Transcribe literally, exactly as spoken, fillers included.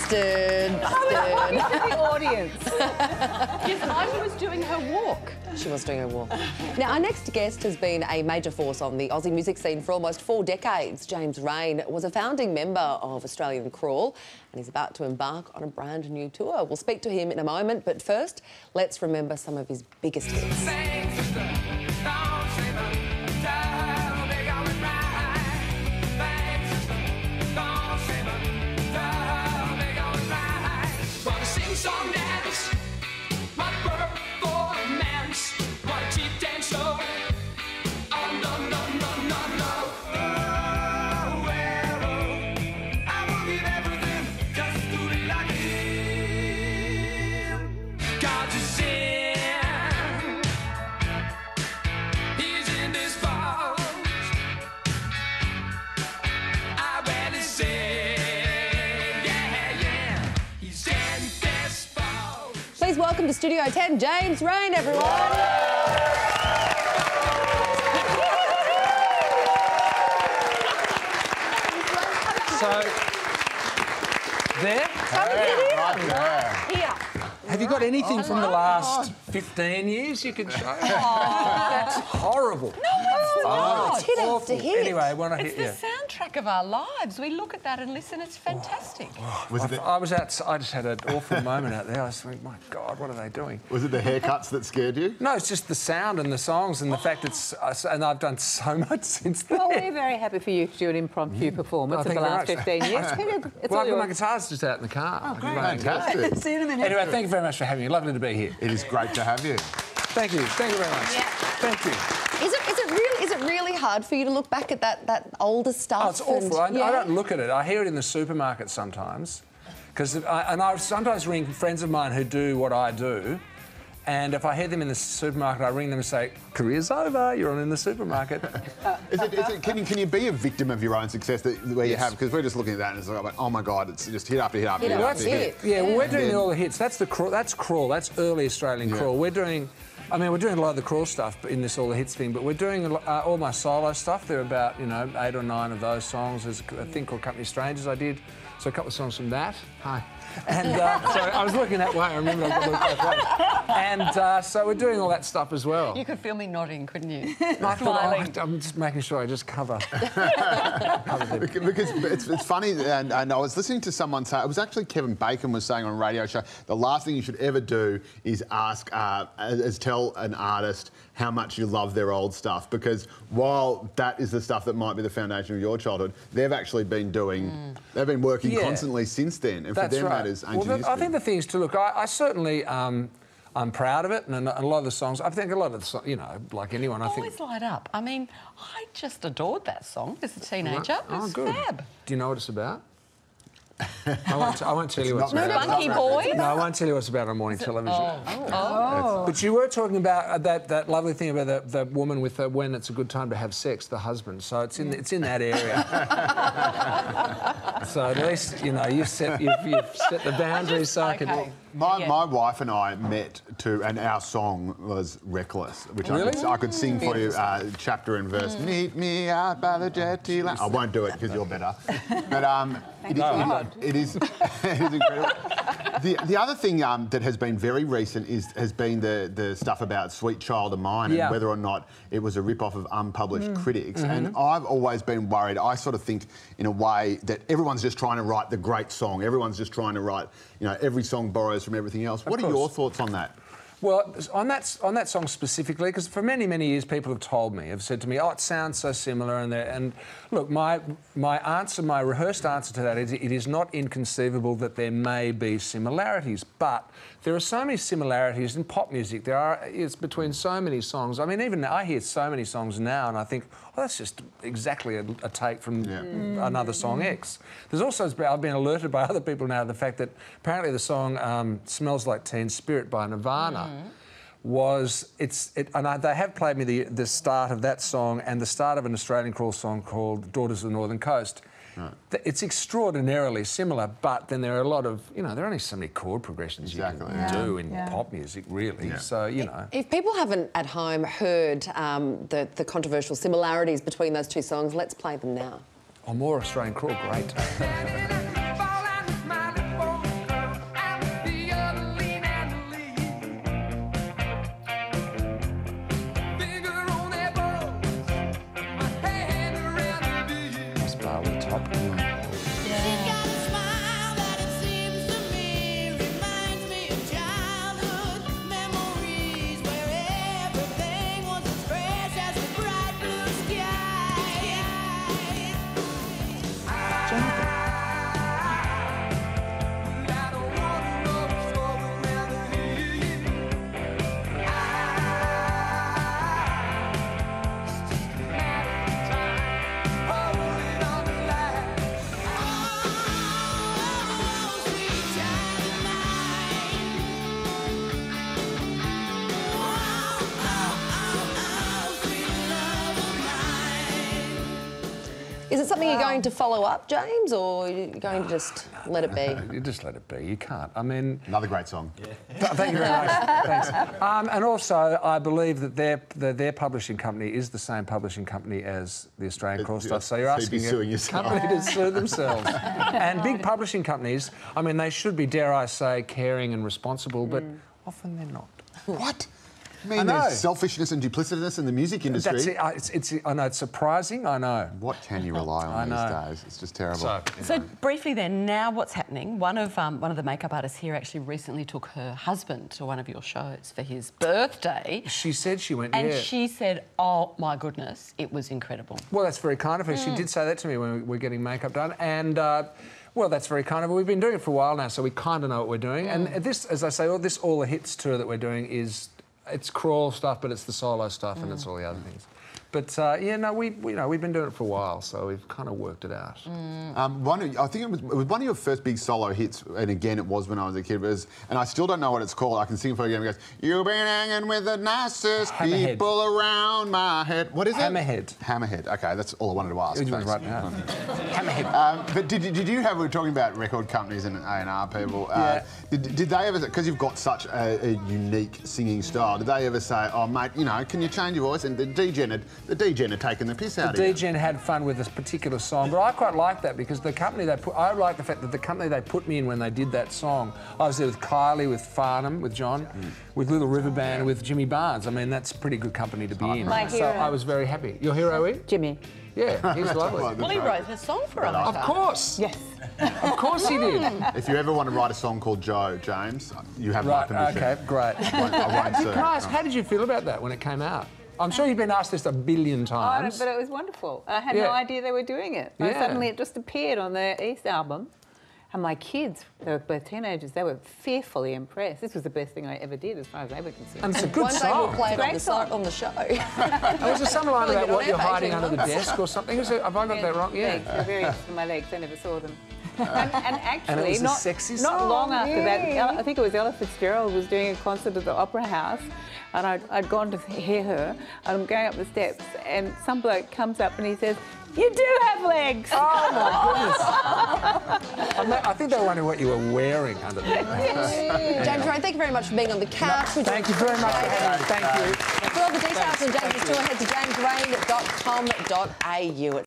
Busted. Busted. The audience. Yes, Ivy was doing her walk. She was doing her walk. Now, our next guest has been a major force on the Aussie music scene for almost four decades. James Reyne was a founding member of Australian Crawl and he's about to embark on a brand new tour. We'll speak to him in a moment, but first, let's remember some of his biggest hits. Please welcome to Studio ten, James Reyne, everyone. So, there? Come and sit here. Right there. Here. Have you got anything from the last fifteen years you could show? That's horrible. No, it's not. It's hit after hit. Anyway, when I It's hit the you. soundtrack of our lives. We look at that and listen. It's fantastic. Was it, I, the, I was out. I just had an awful moment out there. I was thinking, my God, what are they doing? was it the haircuts that scared you? No, it's just the sound and the songs and the fact it's. Uh, and I've done so much since then. Well, we're very happy for you to do an impromptu performance Oh, of the thank you last very much. fifteen years. It's Well, all I've got my yours. guitar's just out in the car. Oh, I can great. run and go. Fantastic. See you in a minute. Anyway, thank you very much for having me. Lovely to be here. It is great to have you. Thank you. Thank you very much. Yeah. Thank you. Is it, is it really is it really hard for you to look back at that, that older stuff? Oh, it's awful. and- I, yeah? I don't look at it. I hear it in the supermarket sometimes. Because and I sometimes ring friends of mine who do what I do, and if I hear them in the supermarket, I ring them and say, "Career's over. You're on in the supermarket." Is it, is it, can, you, can you be a victim of your own success that, where you Yes. have? Because we're just looking at that and it's like, oh my God, it's just hit after hit after Hit hit, after after hit. hit. Yeah, well, we're doing Yeah. all the hits. That's the crawl. That's crawl. That's early Australian Yeah. crawl. We're doing. I mean, we're doing a lot of the crawl stuff in this all the hits thing, but we're doing a lo- uh, all my solo stuff. There are about you know eight or nine of those songs. There's a thing called Company Strangers I did, so a couple of songs from that. Hi. And uh, so I was looking that way. I remember I looked both ways. And uh, so we're doing all that stuff as well. You could feel me nodding, couldn't you? I thought, Smiling. oh, I'm just making sure I just cover. Because because it's, it's funny, and, and I was listening to someone say, it was actually Kevin Bacon was saying on a radio show, the last thing you should ever do is ask, uh, is tell an artist how much you love their old stuff, because while that is the stuff that might be the foundation of your childhood, they've actually been doing, mm. they've been working Yeah. constantly since then, and That's for them right. that is well, ancient the, history. I think the thing is to look. I, I certainly, um, I'm proud of it, and a, a lot of the songs. I think a lot of the, so- you know, like anyone, I think. Always light up. I mean, I just adored that song as a teenager. It Oh, was good. fab. Do you know what it's about? I won't, I won't tell you It's what's not about. very- Funky Boys? No, I won't tell you what's about on morning television. Oh. Oh. But you were talking about uh, that, that lovely thing about the, the woman with the, when it's a good time to have sex, the husband. So it's in it's in that area. So at least you know you've set you've, you've set the boundaries so I can. Okay. My, Yeah. my wife and I met to, and our song was Reckless, which I, Really? could, I could sing for you, uh, chapter and verse. Mm. Meet me out by the jetty line. I won't do it because you're better. But um, it, No, it, it is it is incredible. The, the other thing um, that has been very recent is has been the, the stuff about Sweet Child of Mine Yeah. and whether or not it was a rip-off of unpublished critics. And I've always been worried. I sort of think, in a way, that everyone's just trying to write the great song. Everyone's just trying to write, you know, every song borrows from everything else. What are course. your thoughts on that? Well, on that on that song specifically, because for many many years people have told me, have said to me, "Oh, it sounds so similar," and they're- and look, my my answer, my rehearsed answer to that is, it is not inconceivable that there may be similarities, but there are so many similarities in pop music. There are it's between so many songs. I mean, even I hear so many songs now, and I think, oh, that's just exactly a, a take from Yeah. another song X. There's also I've been alerted by other people now to the fact that apparently the song um, "Smells Like Teen Spirit" by Nirvana. Was it's it, and I, they have played me the the start of that song and the start of an Australian crawl song called "Daughters of the Northern Coast." Right. Th- It's extraordinarily similar, but then there are a lot of you know there are only so many chord progressions Exactly, you can yeah. do in Yeah. pop music, really. Yeah. So you know. If people haven't at home heard um, the, the controversial similarities between those two songs, let's play them now. Oh, more Australian crawl, great. pop. Is it something you're going to follow up, James, or are you going to just let it be? You just let it be. You can't. I mean... Another great song. Th- Thank you very much. Thanks. Um, and also, I believe that their, the, their publishing company is the same publishing company as the Australian Crawl Stuff. So you're So you'd be asking suing a yourself. company to sue themselves. And big publishing companies, I mean, they should be, dare I say, caring and responsible, but often they're not. What? I mean, I know. there's selfishness and duplicitousness in the music industry. That's it. I, it's, it's, I know, it's surprising, I know. What can you rely on I these know. days? It's just terrible. So, So briefly then, now what's happening? One of um, one of the makeup artists here actually recently took her husband to one of your shows for his birthday. she said she went, And yeah. she said, oh, my goodness, it was incredible. Well, that's very kind of her. She did say that to me when we were getting makeup done. And, uh, well, that's very kind of her. We've been doing it for a while now, so we kind of know what we're doing. And this, as I say, all this All the Hits tour that we're doing is... It's crawl stuff, but it's the solo stuff, and it's all the other things. But uh, yeah, no, we, we you know we've been doing it for a while, so we've kind of worked it out. Um, one, of- I think it was, it was one of your first big solo hits, and again, it was when I was a kid. It was, and I still don't know what it's called. I can sing it for you again. It goes, "You've been hanging with the nicest Hammerhead. people around my head." What is it? Hammerhead. Hammerhead. Okay, that's all I wanted to ask. It was Thanks. right now. Hammerhead. Um, but did, did you have, we were talking about record companies and A and R people, uh, Yeah. did, did they ever, because you've got such a, a unique singing style, did they ever say, oh mate, you know, can you change your voice? And the D J had, the D J had taken the piss out The of you. D J had fun with this particular song, but I quite like that because the company they put, I like the fact that the company they put me in when they did that song, I was there with Kylie, with Farnham, with John, Mm. with Little River Band, with Jimmy Barnes. I mean, that's pretty good company to be in. My so hero. I was very happy. Your hero, E? Jimmy. Yeah, he's lovely. Well, he wrote a song for us. Of course. Yes. Of course he did. If you ever want to write a song called Joe, James, you have Right, my permission. okay, great. I won't, I won't sue. Can I ask, how did you feel about that when it came out? I'm sure you've been asked this a billion Oh, times. but it was wonderful. I had Yeah. no idea they were doing it. And Yeah. suddenly it just appeared on the East album. And my kids, they were both teenagers, they were fearfully impressed. This was the best thing I ever did as far as they were concerned. And it's a good One day we'll song. play it on Great the, song. so- on the show. And was there some line Probably about good what on you're air for hiding eighteen under the months. desk or something? Is it, have I got that wrong? Yeah. Legs, they're very interested in my legs, they never saw them. And, and actually, And it was a not, sexy not song, long after that, yay. Ella- I think it was Ella Fitzgerald was doing a concert at the Opera House, and I'd, I'd gone to hear her, and I'm going up the steps, and some bloke comes up and he says, "You do have legs." Oh my goodness! I'm not- I think they were wondering what you were wearing under there. James Reyne, thank you very much for being on the couch. We do Thank you very much for appreciate it. having me. Thank you. For all the details on James's tour, head to james reyne dot com dot a u.